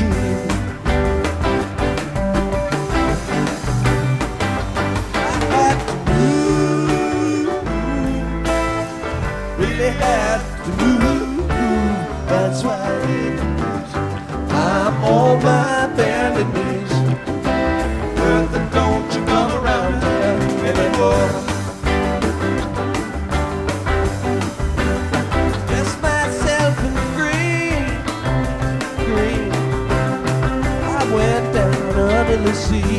machine. I had to move, really had to move. That's why I'm on my bended knees. Bertha, don't you come around here anymore. Just myself and green. I went down under the sea.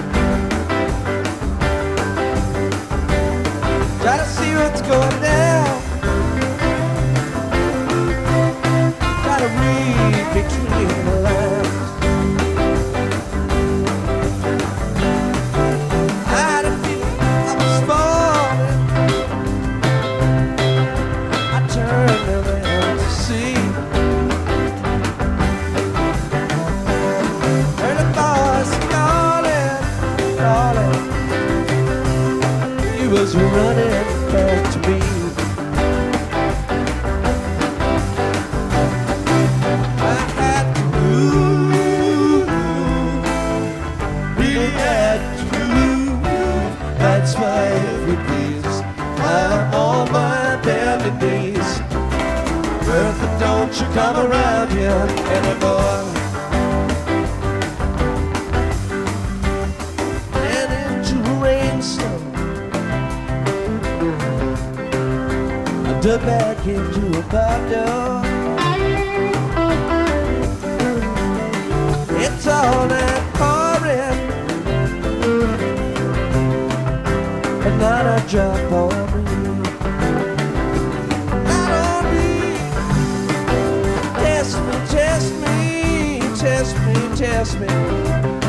Try to see what's going down. Try to read between the lines. I had a feeling I was falling. I turned around to see. Heard a voice calling, calling. He was running back to me. I had to move, really had to move. That's why every place I'm on my bended knees. Bertha, don't you come around here anymore. And into a rainstorm, I dug back into a bottle. It's all that pouring, but not a drop on me. Not on me. Test me, test me, test me, test me.